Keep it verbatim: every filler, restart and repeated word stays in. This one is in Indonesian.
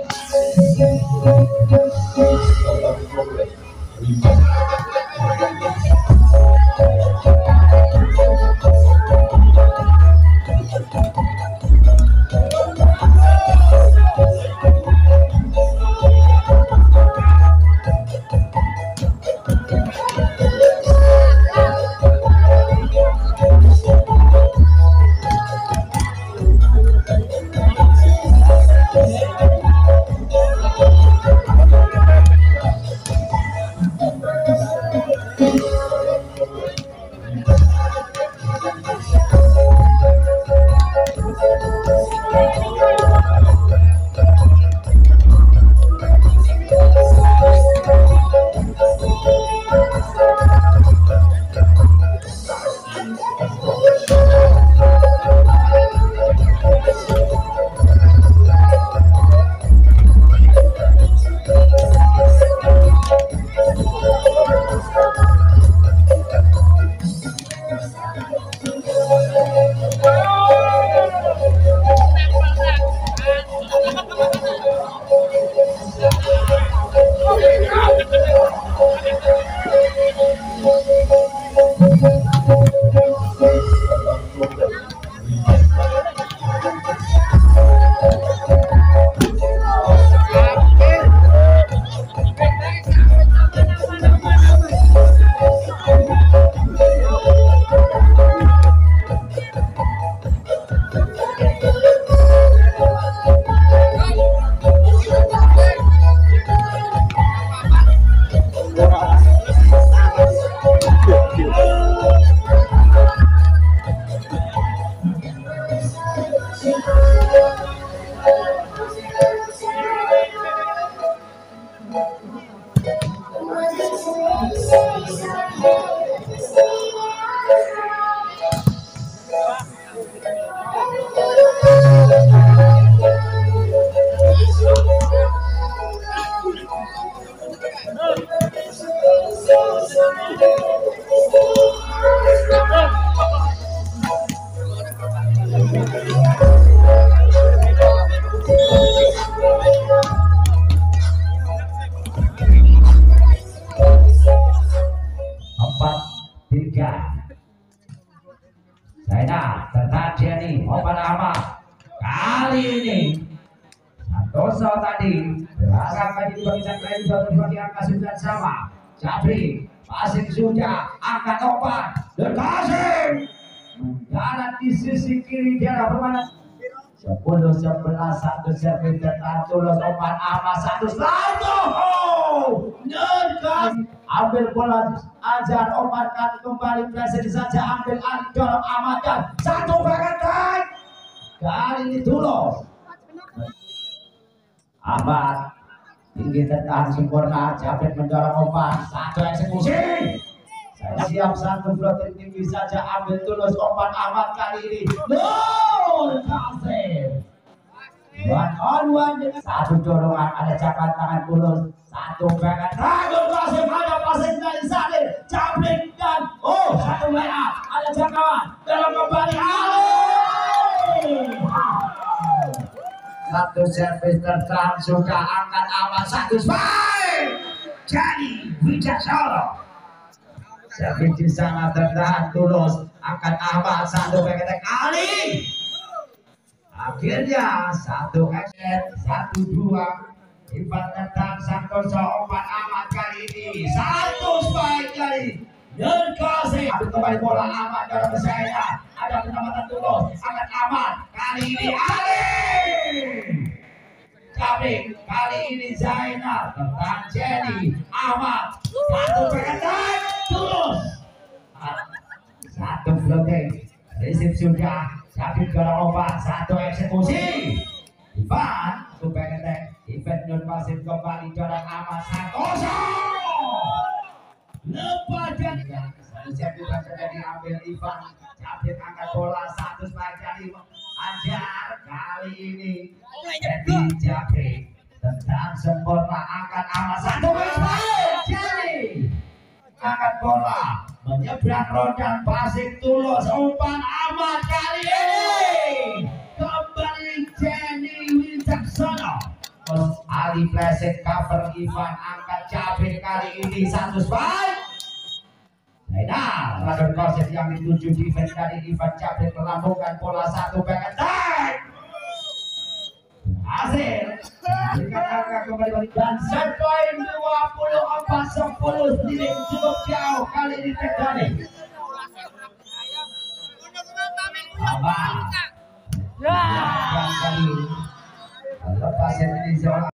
Zainal tetap Jenny open amat kali ini Santoso tadi berangkat di bagian lain satu bagi angka sembilan sama Jabri passing sudah angkat open dan Kasim mendarat di sisi kiri daerah permainan sepuluh sebelas satu servis dan tulus open amat satu satu Nerkas ambil bola ajar omarkan kembali presiden saja ambil alih dorong amat dan satu bagian kali ini tulus amat tinggi tertahan sempurna Jabir mendorong umpan satu eksekusi saya siap satu floating tinggi saja ambil tulus umpan amat kali ini Nur Kasim one on one dengan satu dorongan ada jabat tangan tulus satu bagian Ragun Kasim ada passing dari Sadir Jabir dan oh satu merah ada jangkauan dalam kembali satu servis terang sudah angkat amat satu spike jadi Wijaksana servis di sana tertahan tulus angkat amat satu bagian kali akhirnya satu exit satu dua Ivan tentang Santoso umpan amat kali ini satu spike dari Nerkasi ambil kembali bola amat dalam saya ada penamatan tulus angkat amat kali ini Ali Jabrik kali ini Zainal tentang Jenny amat satu pengetan tulus satu floating receive sudah Jabrik dorong umpan satu eksekusi Ivan satu pengetan Ivan Nurkasim kembali dorong amat Santoso lepas dan siap juga sudah diambil Ivan Jabir angkat bola satu spike kali ajar kali ini jadi Jabir tentang sempurna angkat amat satu spike jadi angkat bola menyeberang rodan passing tulus umpan amat kali ini kembali Jenny Wijaksana kali flashing cover Ivan angkat Capek kali ini satu spike. Nah, Radon Koset yang dituju defense dari Ivan Capek melambungkan bola satu back attack. Hasil berikan angka kembali balik dan set point dua puluh empat sepuluh stealing cukup jauh kali ini terjadi. Apa? Ya, kali lepas ini